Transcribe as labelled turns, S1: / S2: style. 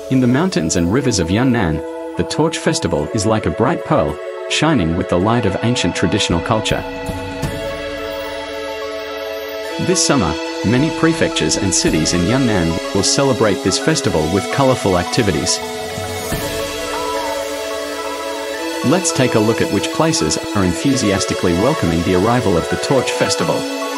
S1: In the mountains and rivers of Yunnan, the Torch Festival is like a bright pearl, shining with the light of ancient traditional culture. This summer, many prefectures and cities in Yunnan will celebrate this festival with colorful activities. Let's take a look at which places are enthusiastically welcoming the arrival of the Torch Festival.